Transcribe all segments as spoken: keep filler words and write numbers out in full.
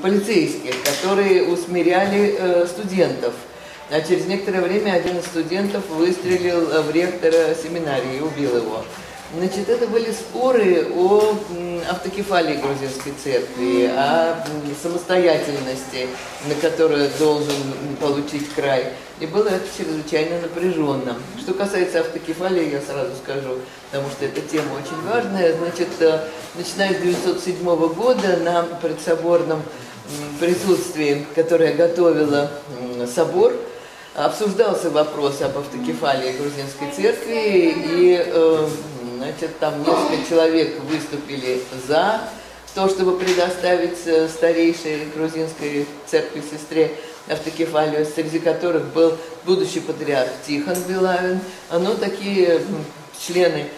полицейских, которые усмиряли студентов. А через некоторое время один из студентов выстрелил в ректора семинарии и убил его. Значит, это были споры о автокефалии грузинской церкви, о самостоятельности, на которую должен получить край. И было это чрезвычайно напряженно. Что касается автокефалии, я сразу скажу, потому что эта тема очень важная. Значит, начиная с девятьсот седьмого года на предсоборном присутствии, которое готовило собор, обсуждался вопрос об автокефалии грузинской церкви, и э, значит, там несколько человек выступили за то, чтобы предоставить старейшей грузинской церкви-сестре автокефалию, среди которых был будущий патриарх Тихон Белавин. Но такие члены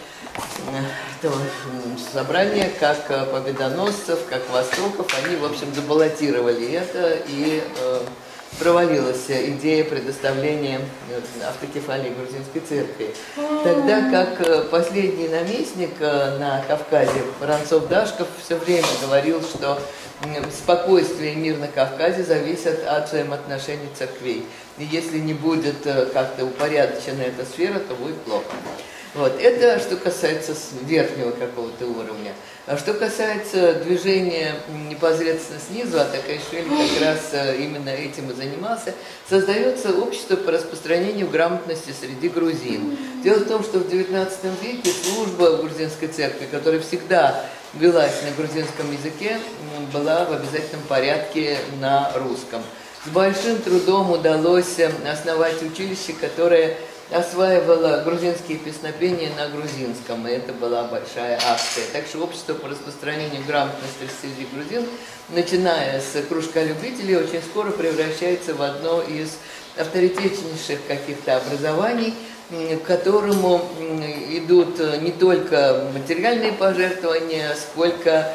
этого собрания, как Победоносцев, как Востоков, они, в общем, забаллотировали это, и э, провалилась идея предоставления автокефалии грузинской церкви. Тогда как последний наместник на Кавказе, Воронцов-Дашков, все время говорил, что спокойствие и мир на Кавказе зависят от взаимоотношений церквей. И если не будет как-то упорядочена эта сфера, то будет плохо. Вот. Это что касается верхнего какого-то уровня. А что касается движения непосредственно снизу, а Атакайшвили как раз именно этим и занимался, создается общество по распространению грамотности среди грузин. Дело в том, что в девятнадцатом веке служба в грузинской церкви, которая всегда велась на грузинском языке, была в обязательном порядке на русском. С большим трудом удалось основать училище, которое осваивала грузинские песнопения на грузинском, и это была большая акция. Так что общество по распространению грамотности среди грузин, начиная с кружка любителей, очень скоро превращается в одно из авторитетнейших каких-то образований, к которому идут не только материальные пожертвования, сколько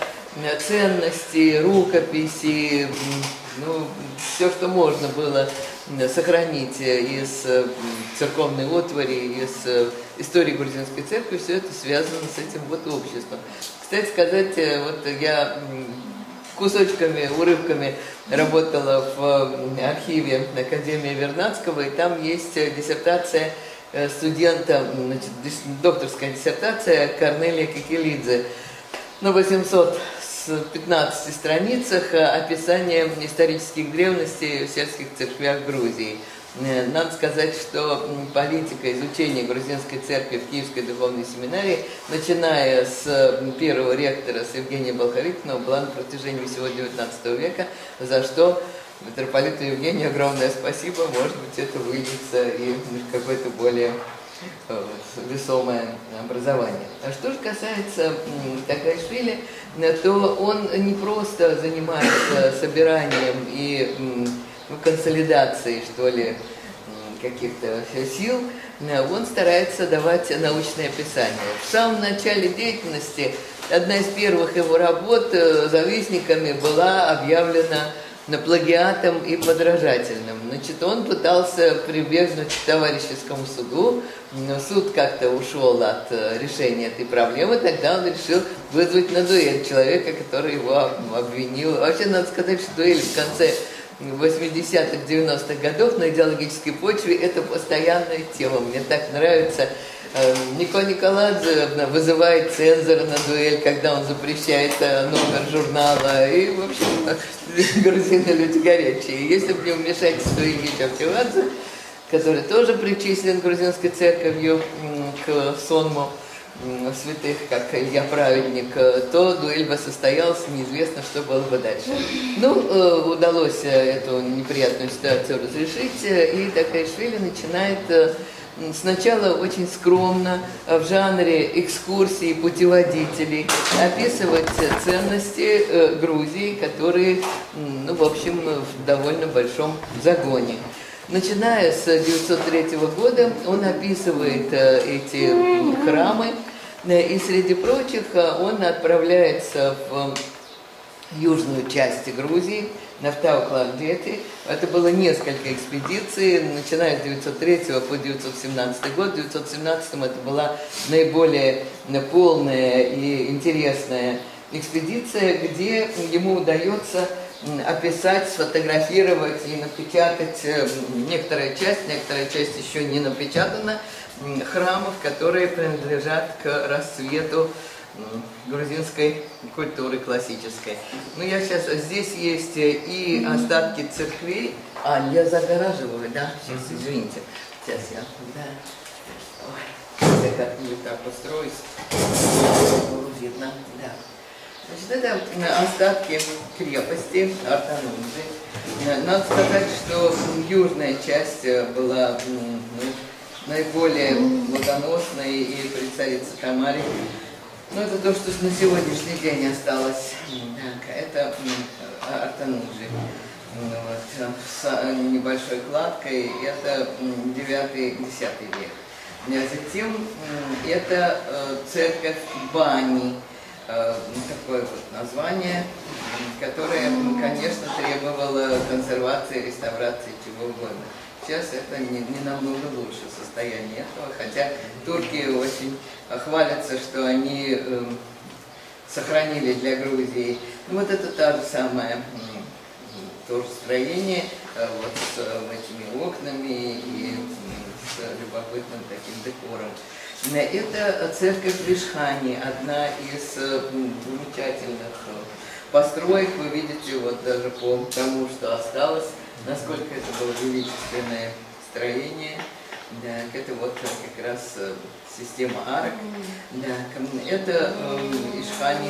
ценности, рукописи, ну, все, что можно было сохранить из церковной отвари, из истории грузинской церкви, все это связано с этим вот обществом. Кстати сказать, вот я кусочками, урывками работала в архиве Академии Вернадского, и там есть диссертация студента, значит, докторская диссертация Корнелия Кикелидзе на восемьсот пятнадцати страницах описание исторических древностей в сельских церквях Грузии. Надо сказать, что политика изучения грузинской церкви в Киевской духовной семинарии, начиная с первого ректора, с Евгения Болховитина, была на протяжении всего девятнадцатого века, за что митрополиту Евгению огромное спасибо. Может быть, это выльется и в какое-то более весомое образование. А что же касается Атакайшвили, то он не просто занимается собиранием и ну, консолидацией, что ли, каких-то сил, он старается давать научное описание. В самом начале деятельности одна из первых его работ завистниками была объявлена плагиатом и подражательным. Значит, он пытался прибегнуть к товарищескому суду, но суд как-то ушел от решения этой проблемы, тогда он решил вызвать на дуэль человека, который его обвинил. Вообще, надо сказать, что дуэль в конце восьмидесятых, девяностых годов на идеологической почве – это постоянная тема. Мне так нравится. Нико Николадзе вызывает цензора на дуэль, когда он запрещает номер журнала. И, в общем, грузины люди горячие. Если бы не вмешательство Ильича Чавчевадзе, который тоже причислен грузинской церковью к сонму святых, как Илья Праведник, то дуэль бы состоялась, неизвестно, что было бы дальше. Ну, удалось эту неприятную ситуацию разрешить, и Атакайшвили начинает сначала очень скромно, в жанре экскурсий, путеводителей, описывать ценности Грузии, которые, ну, в общем, в довольно большом загоне. Начиная с девятьсот третьего года он описывает эти храмы, и среди прочих он отправляется в южную часть Грузии, на Нафтау-Клавдети. Это было несколько экспедиций, начиная с девятьсот третьего по девятьсот семнадцатый год. В девятьсот семнадцатом это была наиболее полная и интересная экспедиция, где ему удается описать, сфотографировать и напечатать некоторая часть, некоторая часть еще не напечатана, храмов, которые принадлежат к расцвету грузинской культуры классической. Ну, я сейчас, здесь есть и остатки церквей. А, я загораживаю, да? Сейчас, извините. Сейчас я, да. Ой, я как-нибудь так устроюсь. Видно, да. Значит, это остатки крепости Артанунжи. Надо сказать, что южная часть была ну, наиболее плодоносной, и при царице Тамаре. Ну, это то, что на сегодняшний день осталось. Так, это Артанунжи. Вот, с небольшой кладкой. Это девятый-десятый век. Затем это церковь Бани. Такое вот название, которое, конечно, требовало консервации, реставрации, чего угодно. Сейчас это не, не намного лучше состояние этого, хотя турки очень хвалятся, что они э, сохранили для Грузии. Ну, вот это та же самая, тоже строение, э, вот с э, этими окнами и э, с любопытным таким декором. Это церковь Вишхани, одна из замечательных построек. Вы видите, вот даже по тому, что осталось, насколько это было величественное строение. Да, это вот как раз система арок. Да, это Ишхани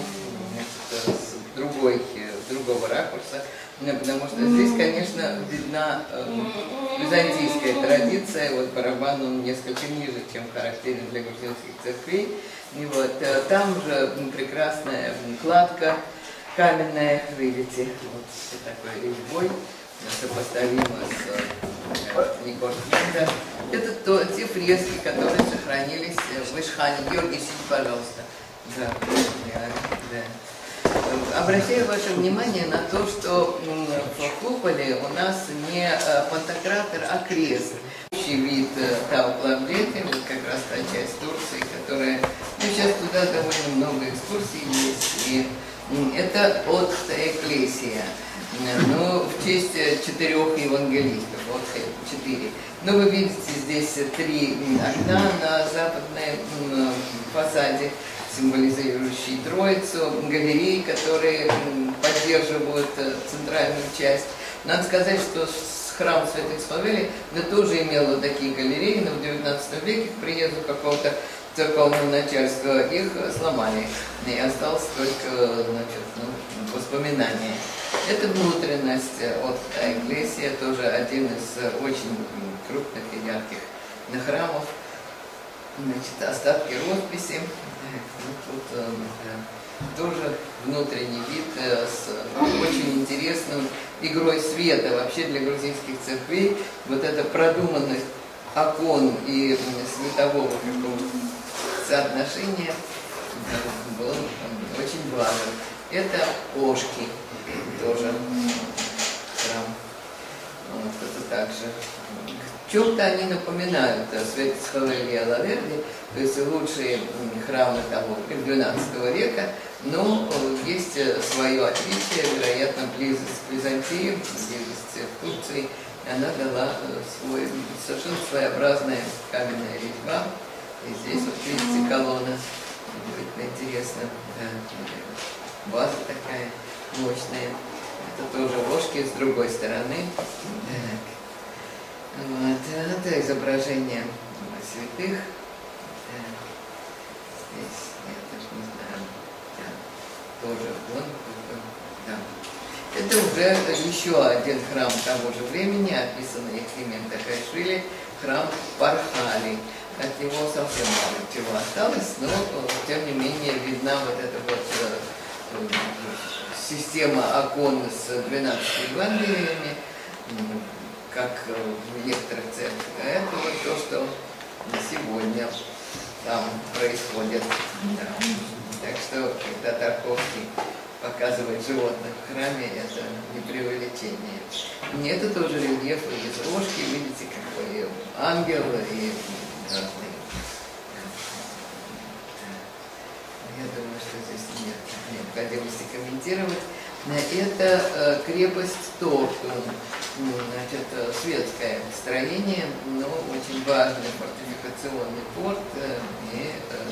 с другой, другого ракурса. Потому что здесь, конечно, видна э, византийская традиция, вот барабан он несколько ниже, чем характерен для грузинских церквей. И вот э, там же прекрасная кладка каменная, видите, вот такой резьбой, сопоставимо с э, Никорсмендом. Это то, те фрески, которые сохранились в Ишхане. Георгий, сидите, пожалуйста. Да, да, да. Обращаю ваше внимание на то, что в куполе у нас не пантократор, а крест. Общий вид Тау-Плавлети, вот как раз та часть Турции, которая... Ну, сейчас туда довольно много экскурсий есть, и это от Экклесия. Ну, в честь четырех евангелистов, вот четыре. Но вы видите здесь три окна на западном фасаде, символизирующие Троицу, галереи, которые поддерживают центральную часть. Надо сказать, что храм Святых Славели да, тоже имел вот такие галереи, но в девятнадцатом веке к приезду какого-то церковного начальства их сломали, и осталось только значит, ну, воспоминания. Это внутренность от Экклесия, тоже один из очень крупных и ярких храмов. Значит, остатки росписи. Ну, тут э, тоже внутренний вид э, с очень интересным игрой света. Вообще для грузинских церквей вот эта продуманность окон и светового какого-то соотношения да, был очень важен. Это Ошки, тоже храм. Вот это также. В чем-то они напоминают Святых Славели и Алаверди, то есть лучшие храмы того двенадцатого века, но есть свое отличие, вероятно, близость к Византии, близость к Турции. Она дала свой, совершенно своеобразная каменная резьба. И здесь вот видите колонна, будет интересно, да, база такая мощная. Это тоже ложки с другой стороны. Так. Вот, это изображение святых. Да. Здесь, я даже не знаю, да. Тоже вон, да. Это уже еще один храм того же времени, описанный Ефимием Такашвили, храм Пархали. От него совсем мало чего осталось, но тем не менее видна вот эта вот система окон с двенадцатью Евангелиями, как в некоторых церквях. А это вот то, что сегодня там происходит. Да. Так что, когда Тарковский показывает животных в храме, это не преувеличение. И это тоже рельеф из рожки, видите, какой ангел и разные. Я думаю, что здесь нет необходимости комментировать. Это крепость Тортун, значит, светское строение, но очень важный фортификационный порт, и,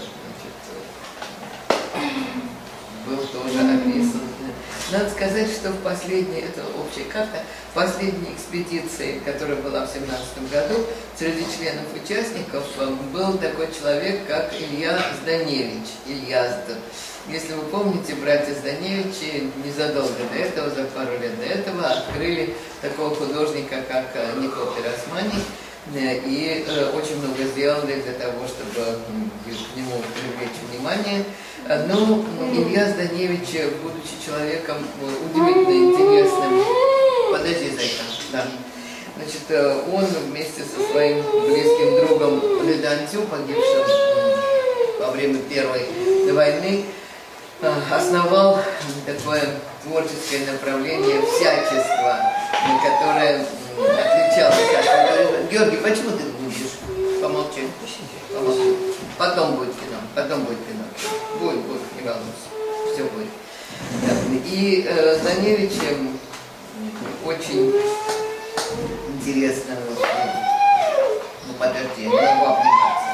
значит, был тоже описан. Надо сказать, что в последней, это общая карта, в последней экспедиции, которая была в семнадцатом году, среди членов участников был такой человек, как Илья Зданевич, Ильязд. Если вы помните, братья Зданевичи незадолго до этого, за пару лет до этого, открыли такого художника, как Никол Пиросмани, и очень много сделали для того, чтобы к нему привлечь внимание. Но Илья Зданевич, будучи человеком удивительно интересным, подожди, зайка, да. Значит, он вместе со своим близким другом Ледантю, погибшим во время Первой войны, основал такое творческое направление всячества, которое отличалось от... Георгий, почему ты будешь? Помолчи. Помолчи. Потом будет кино. Потом будет кино. Будет, будет, не волнуйся. Все будет. И э, Зданевич очень интересно. Ну, подожди, я не могу обниматься.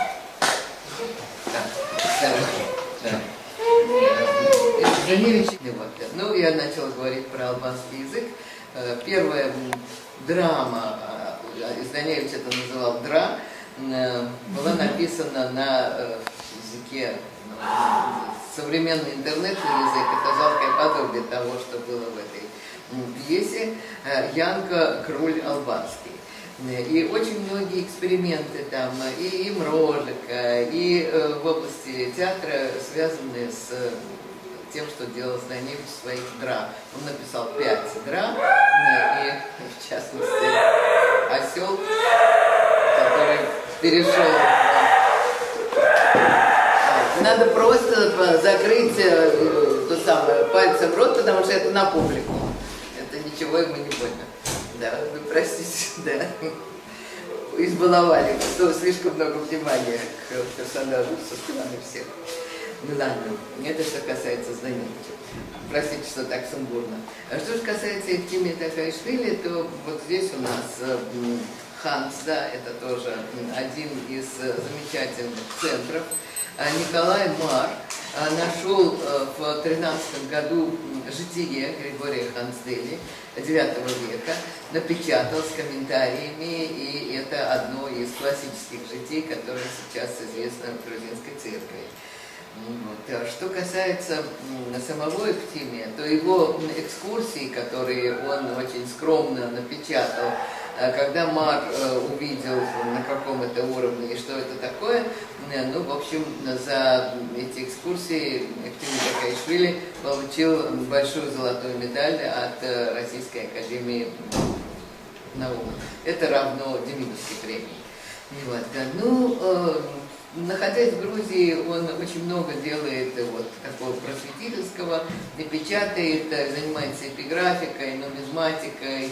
Так, давай. Да. Зданевич, ну, я начала говорить про албанский язык. Первая драма, Зданевич это называл дра, была написана на языке, современный интернетный язык, это жалкое подобие того, что было в этой пьесе, Янко Круль албанский. И очень многие эксперименты там, и Мрожика, и в области театра, связанные с тем, что делал Зданевич в своих дра. Он написал пять дра, и в частности осел, который перешел. Надо просто закрыть то самое, пальцем рот, потому что это на публику. Это ничего ему не больно. Да, вы простите, да. Избаловали, что слишком много внимания к персонажу со стороны всех. Ну ладно, это что касается Зданевича. Простите, что так сумбурно. А что же касается Евтимия Такаишвили, то вот здесь у нас Хансда, это тоже один из замечательных центров. Николай Мар нашел в тринадцатом году житие Григория Хансдели девятого века, напечатал с комментариями, и это одно из классических житий, которое сейчас известно в грузинской церкви. Вот. Что касается самого Евтимия, то его экскурсии, которые он очень скромно напечатал, когда Мар увидел, на каком это уровне и что это такое, ну, в общем, за эти экскурсии Евтимий Такаишвили получил большую золотую медаль от Российской академии наук. Это равно Демидовской премии. Вот. Ну, находясь в Грузии, он очень много делает вот такого просветительского, печатает, занимается эпиграфикой, нумизматикой,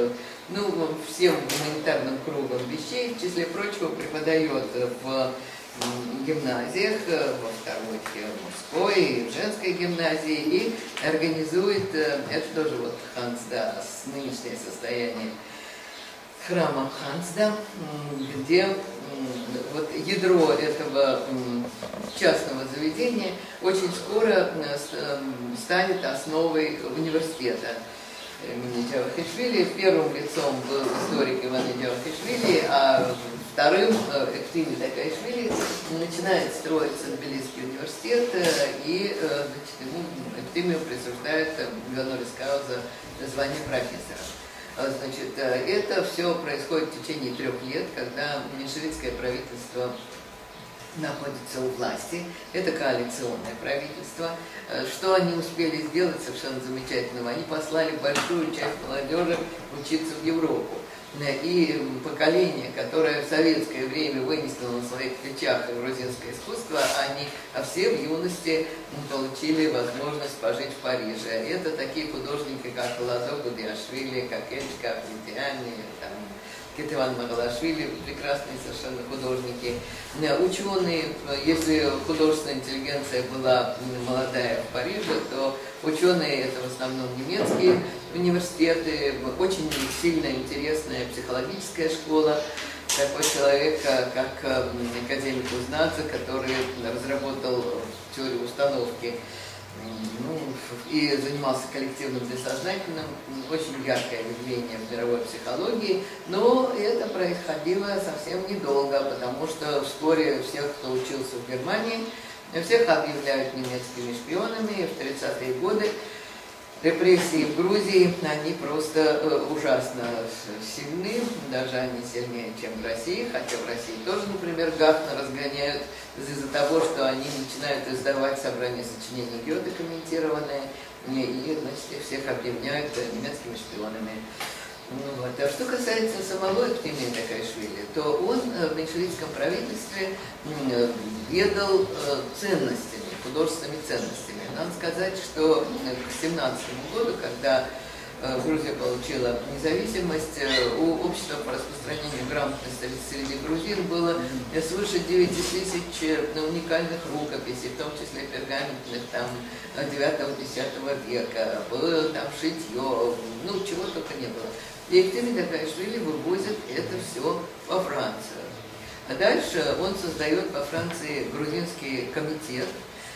ну, всем гуманитарным кругом вещей, в числе прочего преподает в гимназиях, во второй мужской и в женской гимназии, и организует, это тоже вот Хансда, нынешнее состояние храма Хансда, где вот ядро этого частного заведения очень скоро станет основой университета имени Джавахишвили. Первым лицом был историк Иван Джавахишвили, а вторым Евтимий Такаишвили начинает строиться Тбилисский университет, и значит, ему Евтимию присуждают гонорис кауза звание профессора. Значит, это все происходит в течение трех лет, когда меньшевистское правительство находится у власти. Это коалиционное правительство. Что они успели сделать совершенно замечательного? Они послали большую часть молодежи учиться в Европу. И поколение, которое в советское время вынесло на своих плечах грузинское искусство, они а все в юности получили возможность пожить в Париже. Это такие художники, как Ладо Гудиашвили, как Эльчка Афритяни, там, Кетеван Магалашвили, прекрасные совершенно художники. Ученые, если художественная интеллигенция была молодая в Париже, то ученые это в основном немецкие университеты, очень сильно интересная психологическая школа. Такой человек, как академик Узнадзе, который разработал теорию установки, ну, и занимался коллективным бессознательным, очень яркое явление в мировой психологии, но это происходило совсем недолго, потому что вскоре всех, кто учился в Германии, всех объявляют немецкими шпионами, и в тридцатые годы репрессии в Грузии, они просто э, ужасно сильны, даже они сильнее, чем в России, хотя в России тоже, например, Гафна разгоняют из-за того, что они начинают издавать собрания сочинений Гёте комментированные, и, значит, всех объявляют немецкими шпионами. Ну, вот. А что касается самого Эктемия Такаишвили, то он в меньшевистском правительстве ведал ценностями, художественными ценностями. Надо сказать, что к семнадцатому году, когда Грузия получила независимость, у общества по распространению грамотности среди грузин было свыше девяти тысяч уникальных рукописей, в том числе пергаментных, там, девятого-десятого века, было там шитье, ну, чего только не было. И Эктемий Такаишвили вывозит это все во Францию. А дальше он создает во Франции грузинский комитет,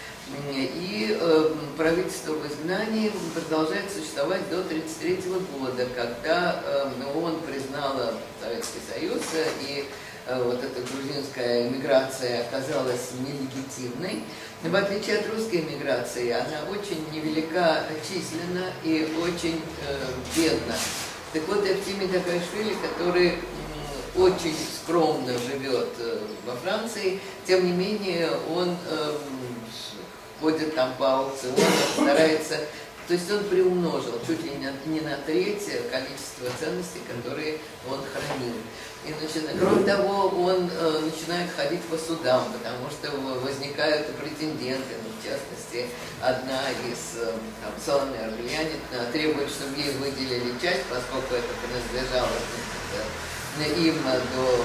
и э, правительство в изгнании продолжает существовать до тысяча девятьсот тридцать третьего года, когда э, ООН признала Советский Союз, и э, вот эта грузинская эмиграция оказалась нелегитимной. В отличие от русской эмиграции, она очень невелика численно и очень э, бедна. Так вот, Эктемий Такаишвили, который очень скромно живет э, во Франции, тем не менее он э, ходит там по аукционам, старается, то есть он приумножил чуть ли не на треть количество ценностей, которые он хранил. И, значит, кроме того, он э, начинает ходить по судам, потому что возникают претенденты, ну, в частности, одна из э, там, Соломе Арбельянитна требует, чтобы ей выделили часть, поскольку это принадлежало им до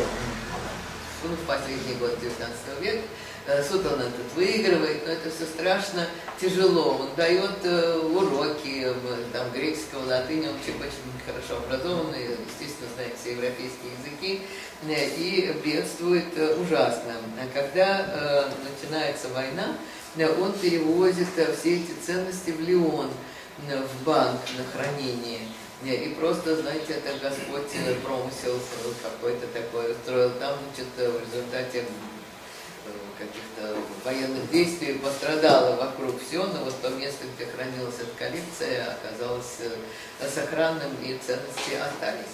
ну, в последний год девятнадцатого века. Суд он этот выигрывает, но это все страшно тяжело. Он дает э, уроки там, греческого, латыни, он человек очень хорошо образованный, естественно, знает все европейские языки, э, и бедствует э, ужасно. А когда э, начинается война, э, он перевозит э, все эти ценности в Лион, э, в банк на хранение. И просто, знаете, это Господь промысел какой-то такой устроил. Там, значит, в результате каких-то военных действий пострадало вокруг все, но вот то место, где хранилась эта коллекция, оказалось сохранным, и ценности остались.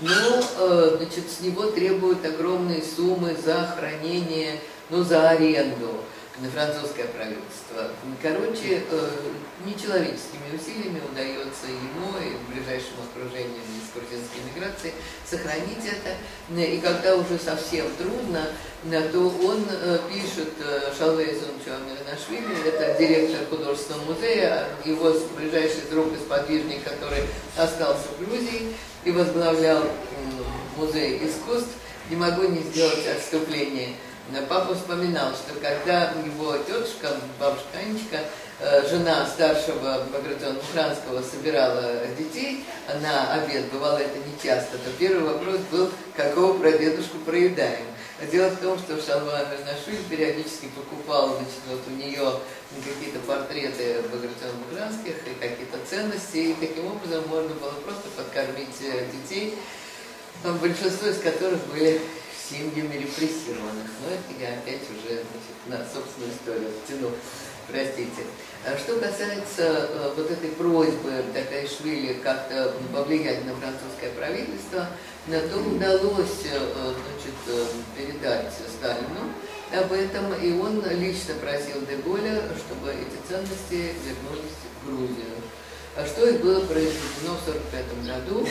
Но, значит, с него требуют огромные суммы за хранение, ну, за аренду. Французское правительство. Короче, нечеловеческими усилиями удается ему и ближайшему окружению из грузинской миграции сохранить это. И когда уже совсем трудно, то он пишет Шалве Зунчу Амиринашвили, это директор художественного музея, его ближайший друг и сподвижник, который остался в Грузии и возглавлял музей искусств. Не могу не сделать отступление. Папа вспоминал, что когда его тетушка, бабушка Анечка, жена старшего Багратиона Мухранского, собирала детей на обед, бывало это нечасто, то первый вопрос был, какого прадедушку проедаем. Дело в том, что Шалва Амиринашвили периодически покупал, значит, вот у нее какие-то портреты Багратиона Мухранских и какие-то ценности, и таким образом можно было просто подкормить детей, большинство из которых были семьями репрессированных. Но это я опять уже, значит, на собственную историю тяну, простите. А что касается э, вот этой просьбы Такаишвили как-то повлиять на французское правительство, то удалось э, значит, э, передать Сталину об этом, и он лично просил де Голля, чтобы эти ценности вернулись в Грузию. А что и было произведено в сорок пятом году,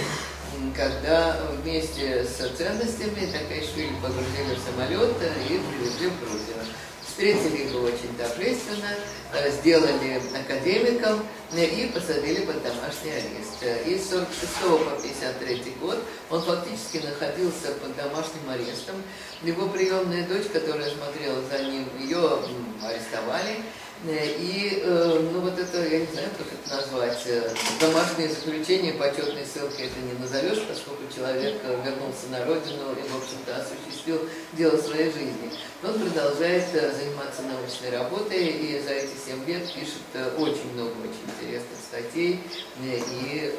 когда вместе с ценностями Такаишвили погрузили в самолет и привезли в Грузию. Встретили его очень торжественно, сделали академиком и посадили под домашний арест. И с сорок шестого по пятьдесят третий год он фактически находился под домашним арестом. Его приемная дочь, которая смотрела за ним, ее арестовали. И, ну вот это, я не знаю, как это назвать, домашнее заключение, почетной ссылкой это не назовешь, поскольку человек вернулся на родину и, в общем-то, осуществил дело своей жизни. Но он продолжает заниматься научной работой и за эти семь лет пишет очень много очень интересных статей и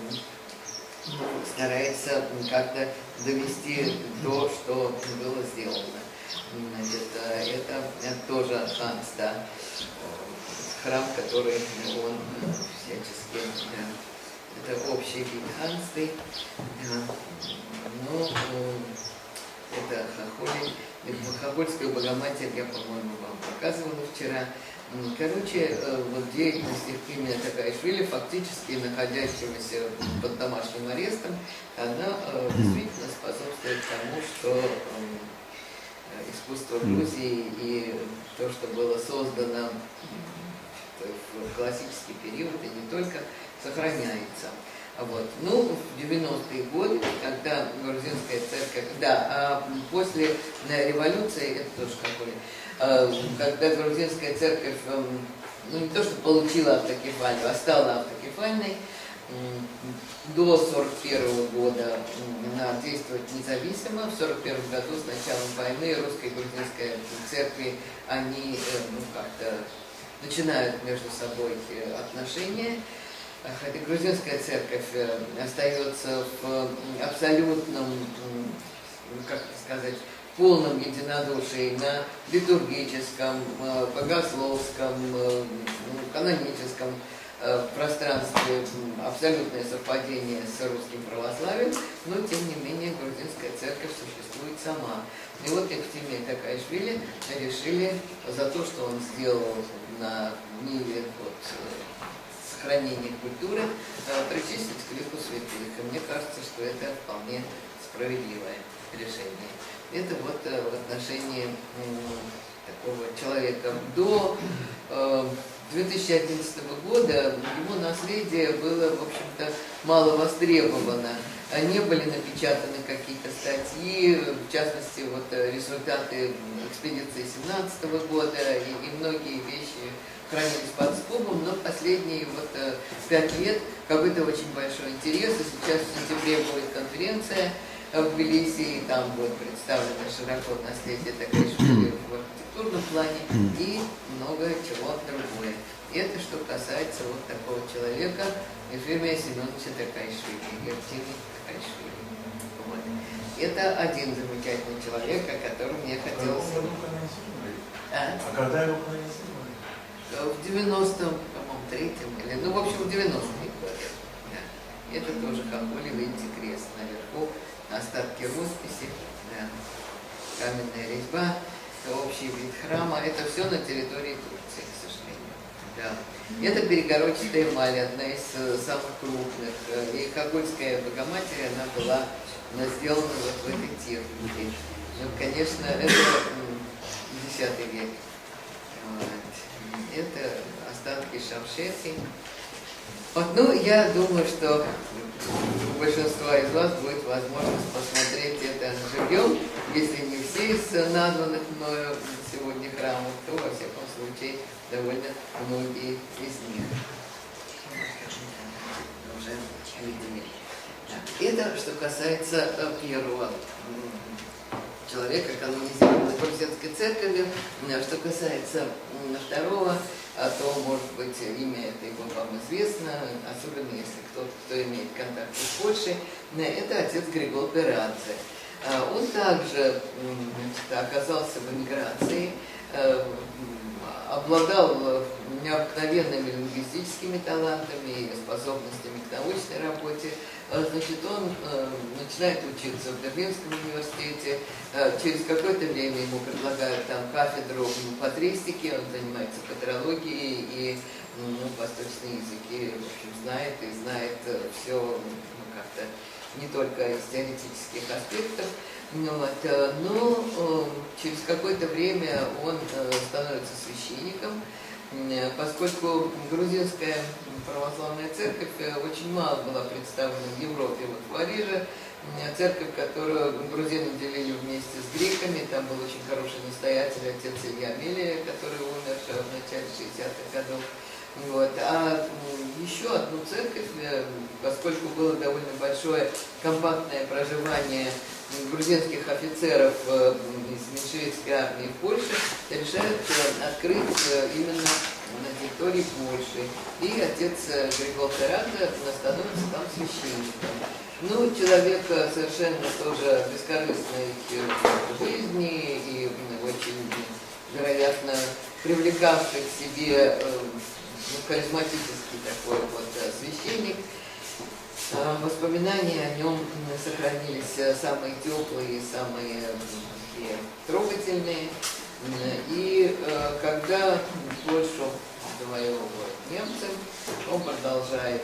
старается как-то довести то, что было сделано. Значит, это, это тоже Ханс, да, храм, который он всячески, да, это общий вид Хансы. Ну, это Хохоль, Хохольскую Богоматерь я, по-моему, вам показывала вчера. Короче, вот деятельность Евгения Такаишвили, фактически находящегося под домашним арестом, она действительно способствует тому, что искусство Грузии и то, что было создано в классический период, и не только, сохраняется. Вот. Ну, в девяностые годы, когда грузинская церковь, да, а после революции, это тоже какой, когда грузинская церковь, ну не то что получила автокефалию, а стала автокефальной, до сорок первого года она действовать независимо. В сорок первом году с началом войны русская и грузинская церкви, они ну, как-то начинают между собой отношения. Хотя грузинская церковь остается в абсолютном, как это сказать, полном единодушии на литургическом, богословском, каноническом пространстве, абсолютное совпадение с русским православием, но тем не менее грузинская церковь существует сама. И вот Евтимия Такаишвили решили за то, что он сделал на ниве вот, сохранения культуры, причислить к лику святых. И мне кажется, что это вполне справедливое решение. Это вот в отношении такого человека. До две тысячи одиннадцатого года его наследие было, в общем-то, мало востребовано. Не были напечатаны какие-то статьи, в частности, вот результаты экспедиции семнадцатого года и, и многие вещи хранились под скобом, но последние вот пять лет какой-то очень большой интерес. И сейчас в сентябре будет конференция в Тбилиси, и там будет представлено широко наследие Такаишвили в архитектурном плане и много чего другое. И это что касается вот такого человека, Ефремия Семеновича Такаишвили, Евтимия Такаишвили. Вот. Это один замечательный человек, о котором мне хотелось... А? А когда его канонизировали? В девяностом, по-моему, третьем, или, ну, в общем, в девяностые годы. Да. Это тоже Хохоль, видите, крест наверху, остатки росписи, да. Каменная резьба, общий вид храма. Это все на территории Турции, к сожалению. Да. Это перегородчатая эмаль, одна из самых крупных. И Хохольская Богоматерь, она была сделана вот в этой технике. Ну, конечно, это десятый век. Вот. Это остатки шамшети. Вот, ну, я думаю, что у большинства из вас будет возможность посмотреть это живьем. Если не все из названных мною сегодня храмов, то, во всяком случае, довольно многие из них уже видели. Это что касается первого человека, канонизированного грузинской церковью. Что касается второго, то, может быть, имя это его вам известно, особенно если кто-то, кто имеет контакты с Польшей, это отец Григор Берадзе. Он также оказался в эмиграции, обладал необыкновенными лингвистическими талантами и способностями к научной работе. Значит, он э, начинает учиться в Берлинском университете. Э, через какое-то время ему предлагают там кафедру патристики, он занимается патрологией и ну, восточные языки, в общем, знает и знает все ну, как-то не только из теоретических аспектов. Ну, вот, э, но э, через какое-то время он э, становится священником, э, поскольку грузинская православная церковь очень мало была представлена в Европе. Вот в Париже церковь, которую грузины делили вместе с греками. Там был очень хороший настоятель, отец Илья Мелия, который умер в начале шестидесятых годов. Вот. А еще одну церковь, поскольку было довольно большое компактное проживание грузинских офицеров из меньшевистской армии в Польше, решают открыть именно на территории Польши. И отец Григол Терадзе становится там священником. Ну, человек совершенно тоже бескорыстной жизни и очень, вероятно, привлекавший к себе ну, харизматический такой вот священник. Воспоминания о нем сохранились самые теплые, самые такие трогательные. И когда Польшу завоевывают немцы, он продолжает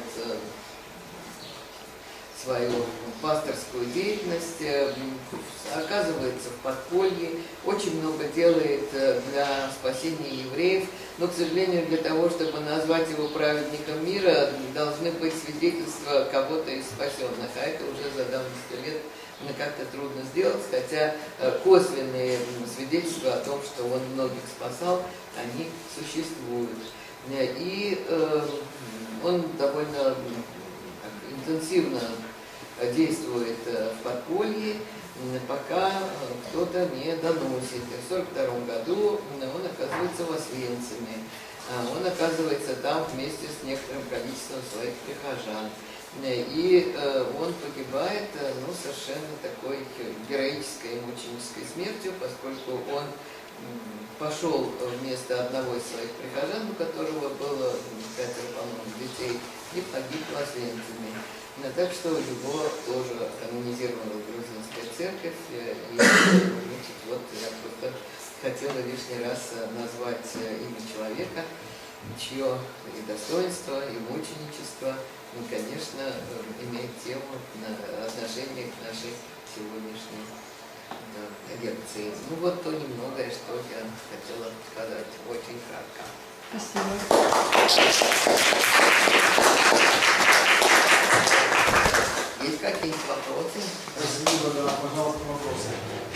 свою пасторскую деятельность, оказывается в подполье, очень много делает для спасения евреев, но, к сожалению, для того, чтобы назвать его праведником мира, должны быть свидетельства кого-то из спасенных, а это уже за давностью лет как-то трудно сделать, хотя косвенные свидетельства о том, что он многих спасал, они существуют. И э, он довольно интенсивно действует в подполье, пока кто-то не доносит. И в сорок втором году он оказывается в Освенциме. Он оказывается там вместе с некоторым количеством своих прихожан. И он погибает ну, совершенно такой героической и мученической смертью, поскольку он пошел вместо одного из своих прихожан, у которого было пятеро, по-моему, детей, и погиб в Освенциме. Так что его тоже канонизировала грузинская церковь. И значит, вот я просто хотела лишний раз назвать имя человека, чье и достоинство, и мученичество, и, конечно, имеет тему отношения к нашей сегодняшней да, лекции. Ну вот то немногое, что я хотела сказать, очень кратко. Спасибо. Есть какие-нибудь вопросы? Спасибо, да, пожалуйста, вопросы.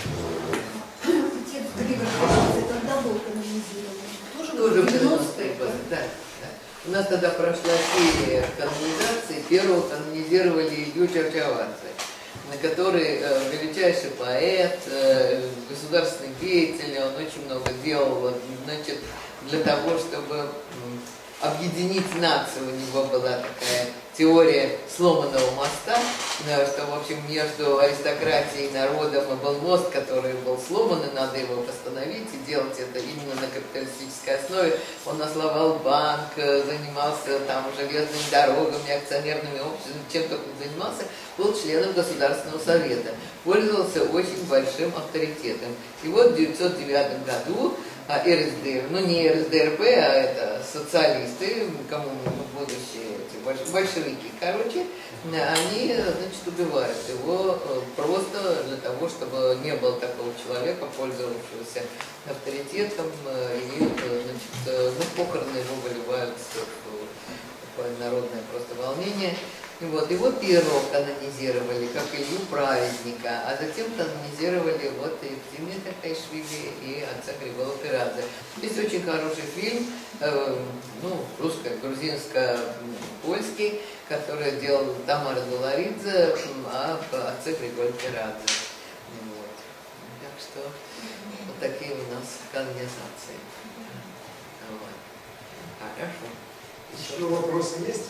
Отец Григорий Павлович, когда был канонизирован? Тоже в девяностые годы, да, да. У нас тогда прошла серия канонизаций. Первого канонизировали Илью Чавчавадзе, который э, величайший поэт, э, государственный деятель. Он очень много делал, вот, значит, для того, чтобы э, объединить нацию. У него была такая теория сломанного моста, что, в общем, между аристократией и народом был мост, который был сломан, и надо его восстановить, и делать это именно на капиталистической основе. Он основал банк, занимался там железными дорогами, акционерными обществами, чем только он занимался, был членом Государственного совета, пользовался очень большим авторитетом. И вот в девятьсот девятом году а эр эс дэ эр, ну не эр эс дэ эр пэ, а это социалисты, кому будущие эти большевики, короче, они, значит, убивают его просто для того, чтобы не было такого человека, пользовавшегося авторитетом, и, значит, ну, похороны его выливают в такое народное просто волнение. И вот его первого канонизировали, как Илью Праведника, а затем канонизировали вот и Евтимия Такайшвили и отца Григола Терадзе. Есть очень хороший фильм, э, ну, русско-грузинско-польский, который делал Тамара Доларидзе о отце Григоля Терадзе. Вот. Так что вот такие у нас канонизации. Вот. Хорошо. Еще вопросы есть?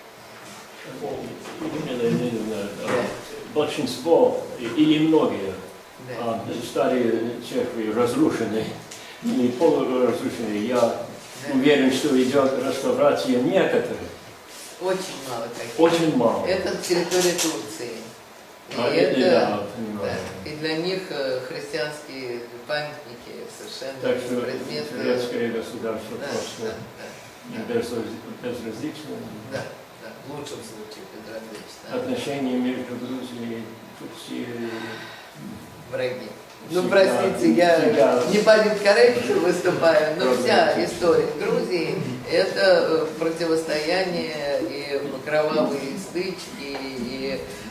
Большинство или многие да. старые церкви разрушены или полуразрушены. Я да. уверен, что идет реставрация некоторых. Очень мало таких. Очень мало. Это территория Турции. И, а, это, да, да, и для них христианские памятники совершенно так что предмет. Турецкое государство да, просто да, да. безразлично. Да. В лучшем случае безразлично. Отношения между Грузией и Турцией враги. Ну, простите, я всегда не политкорректно выступаю, но вся история Грузии – это противостояние и кровавые стычки, и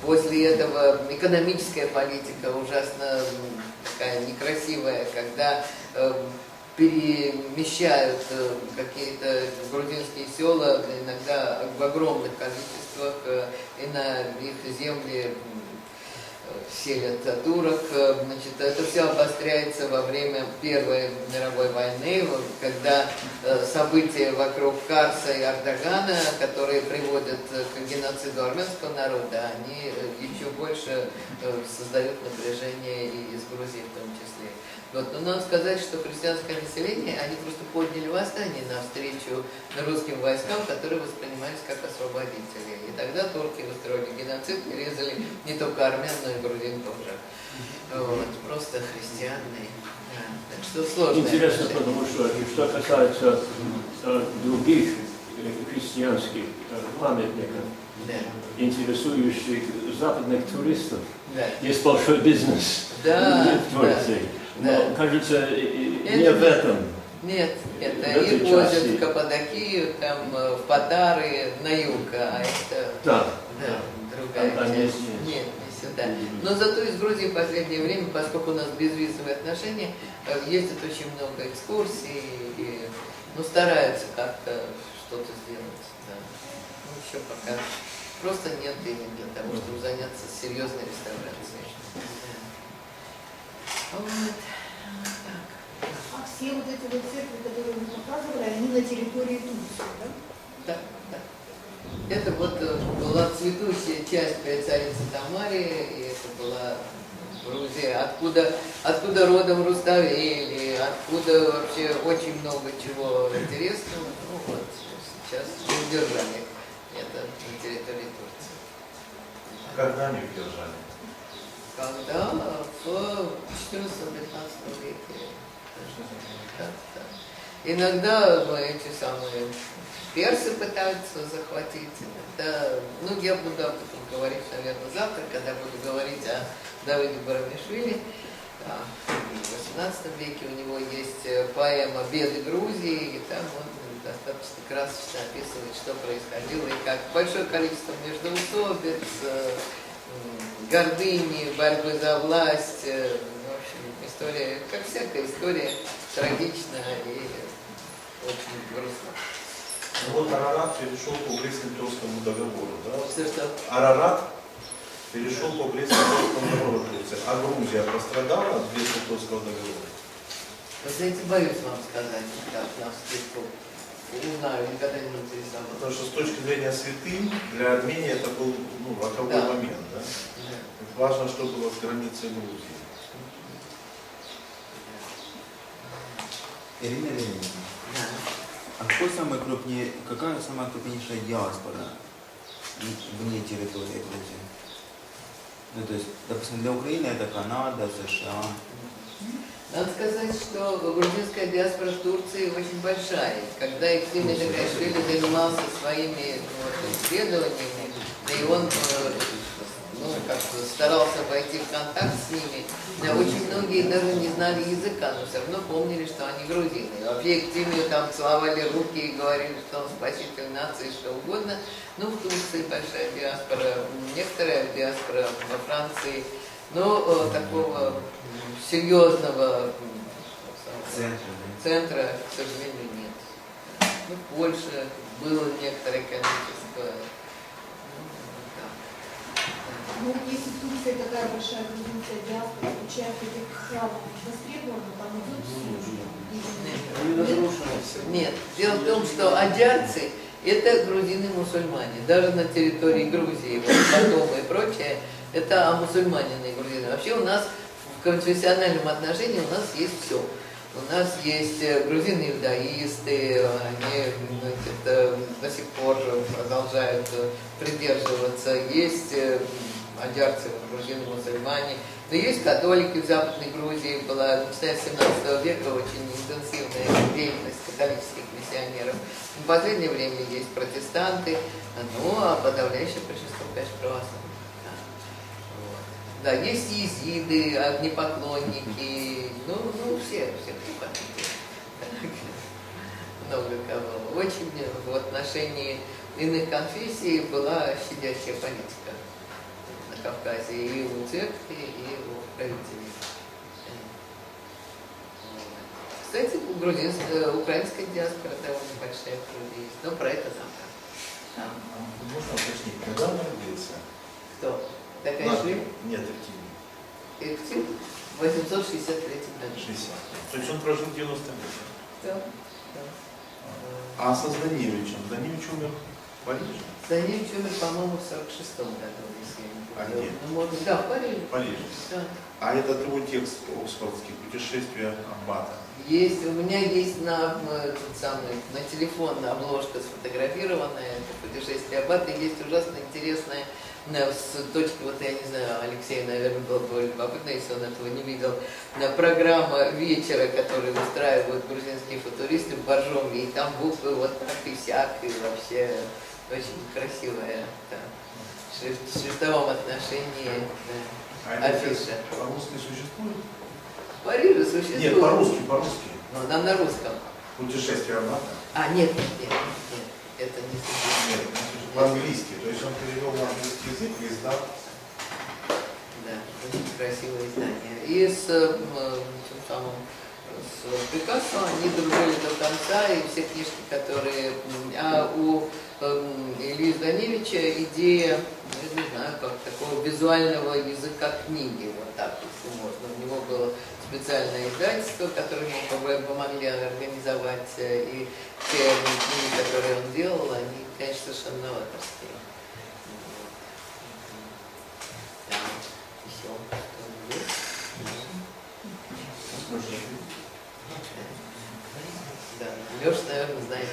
После этого экономическая политика ужасно такая некрасивая, когда э, перемещают э, какие-то грузинские села иногда в огромных количествах э, и на их земли селят турок. Значит, это все обостряется во время Первой мировой войны, когда события вокруг Карса и Ардагана, которые приводят к геноциду армянского народа, они еще больше создают напряжение и с Грузией в том числе. Вот. Но надо сказать, что христианское население, они просто подняли восстание навстречу русским войскам, которые воспринимались как освободители. И тогда турки устроили геноцид и резали не только армян, но и грузин тоже. Вот. Просто христиане. Да. Так что сложно. Интересно, потому что, что касается э, других христианских э, памятников, да, интересующих западных туристов, да, есть большой бизнес, да, в Турции. Да. Но, да, кажется, это не в этом. Нет, это их возят в Каппадокию, там, в Патары, на юг, а это да, да, да, другая а, часть. Нет, нет, не сюда. Но зато из Грузии в последнее время, поскольку у нас безвизовые отношения, ездит очень много экскурсий, и, ну, стараются как-то что-то сделать. Да. Ну, еще пока просто нет денег для того, чтобы заняться серьезной реставрацией. Вот. Так. А все вот эти вот церкви, которые вы показывали, они на территории Турции, да? Да, да. Это вот была цветущая часть при царице Тамаре, и это была Грузия, откуда, откуда родом Руставели, откуда вообще очень много чего интересного. Ну вот, сейчас удержали это на территории Турции. Когда они удержали? Когда? В четырнадцатом-пятнадцатом веке. Да, да. Иногда эти самые персы пытаются захватить, иногда, ну, я буду об этом говорить, наверное, завтра, когда буду говорить о Давиде Барамишвили. Да, в восемнадцатом веке у него есть поэма «Беды Грузии», и там он достаточно красочно описывает, что происходило, и как большое количество междоусобиц, гордыни, борьбы за власть, в общем, история, как всякая история, трагичная и очень грустная. Вот Арарат перешел по Брестско-Литовскому договору, да? Что, что? Арарат перешел по Брестско-Литовскому договору Турции, а Грузия пострадала от Брестско-Литовского договора? Вы знаете, боюсь вам сказать, как на вскидку. Не знаю, никогда не интересовал. Потому что с точки зрения святынь, для Армении это был, ну, роковой да. момент, да? Да. Важно, что было с границей Грузии. Ирина Леонидовна, да. А какой самый крупнее, какая самая крупнейшая диаспора вне территории Грузии? Ну, то есть, допустим, для Украины это Канада, США. Надо сказать, что грузинская диаспора в Турции очень большая. Когда Ефим Меликашвили занимался своими вот, исследованиями, и он ну, как старался войти в контакт с ними, очень многие даже не знали языка, но все равно помнили, что они грузины. Вообще Ефимию там целовали руки и говорили, что он спаситель нации, что угодно. Ну, в Турции большая диаспора, некоторая диаспора во Франции, но такого серьезного центра, центра, к сожалению, нет. Ну, в Польше было некоторое количество. Ну, если в Турции такая большая грузинская диаспора, получается, этих храмов востребовано, там идет все. Нет, дело в том, что аджарцы – это грузины-мусульмане. Даже на территории Грузии, вот, Батуми и прочее, это мусульманины и грузины. Вообще у нас в конфессиональном отношении у нас есть все. У нас есть грузины-иудаисты, они значит, до сих пор продолжают придерживаться. Есть аджарцы, грузины-мусульмане. Но есть католики в Западной Грузии. Была, начиная с семнадцатого века, очень интенсивная деятельность католических миссионеров. В последнее время есть протестанты, ну а подавляющее большинство, конечно, православные. Да, есть езиды, огнепоклонники, ну, ну все, все, кто хотите. Много кого. Очень в отношении иных конфессий была щадящая политика в Кавказе, и у церкви, и у правителей. Кстати, грузинская, украинская диаспора довольно большая в Грузии есть, но про это завтра. А можно уточнить, когда он родился? Кто? Такая шли? Нет, Эфтим. Эфтим в восемьсот шестьдесят третьем году. шестьдесят. То есть он прожил девяносто лет. Да. Да. А со Зданевичем? Зданевич умер в Париже? Зданевич умер, по-моему, в сорок шестом году, если я не А помню. где? Ну, может, да, в Париже. В Париже. Да. А этот его текст оксфордский «Путешествие Аббата». Есть, у меня есть на, тот самый, на телефон обложка сфотографированная, это «Путешествие Аббата», есть ужасно интересная, с точки, вот я не знаю, Алексей, наверное, было бы любопытно, если он этого не видел, программа вечера, которую устраивают грузинские футуристы в Боржоме, и там буквы вот так и сяк, и вообще очень красивая, да, в шрифтовом отношении, да, А это афиша. по-русски существует? В Париже существует. Нет, по-русски, по-русски. Ну, нам на русском. «Путешествие Аббата». А, нет, нет, нет, нет, это не существует. Нет, по-английски. То есть он перевел на английский язык и издал. Да, очень красивое издание. И с, э, тем самым, с Пикассо они дружили до конца, и все книжки, которые... А у э, Ильи Зданевича идея, я не знаю, как такого визуального языка книги, вот так, если можно. У него было специальное издательство, которое мы помогли организовать, и те книги, которые он делал, они, конечно, совершенно новаторские. Да, еще что-нибудь есть? Да, Леша, наверное, знает,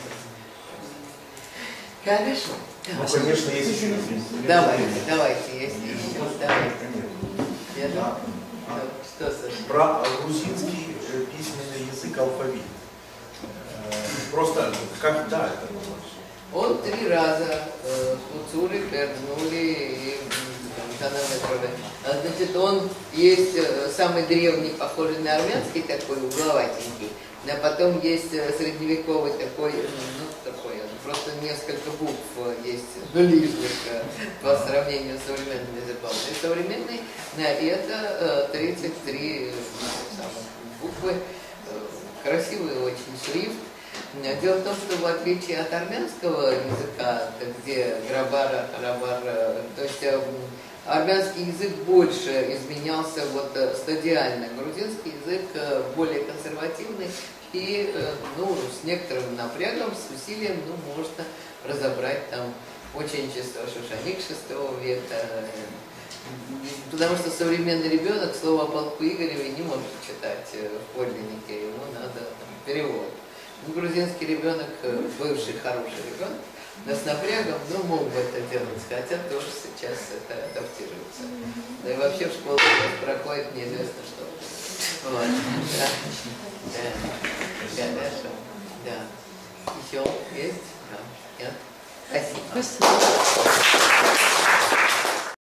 кто это. Хорошо. Ну, конечно, есть еще один. Давайте, давайте, если еще, давайте. Я Да. Ну, что, Саша? Про грузинский письменный язык, алфавит. Просто когда это было? Он три раза э, Куцури, Перднули и Канаметрове. Значит, он есть э, самый древний, похожий на армянский, такой угловатенький. А потом есть э, средневековый такой, ну, такой, просто несколько букв есть, ну, лишних э, по сравнению с современным языком. И современный, да, и это э, тридцать три самых буквы, э, красивый очень шрифт. Дело в том, что в отличие от армянского языка, где грабара, харабара, то есть э, армянский язык больше изменялся вот стадиально, грузинский язык э, более консервативный и э, ну, с некоторым напрягом, с усилием, ну, можно разобрать там ученичество Шушаник шестого века, потому что современный ребенок слово о полку Игореве не может читать в подлиннике, ему надо там, перевод. Ну, грузинский ребенок, бывший хороший ребенок, но с напрягом, ну, мог бы это делать, хотя тоже сейчас это адаптируется. Да и вообще в школе проходит неизвестно что. Вот. Да. Да. Хорошо. Да. Еще есть? Да. Нет? Спасибо. Спасибо.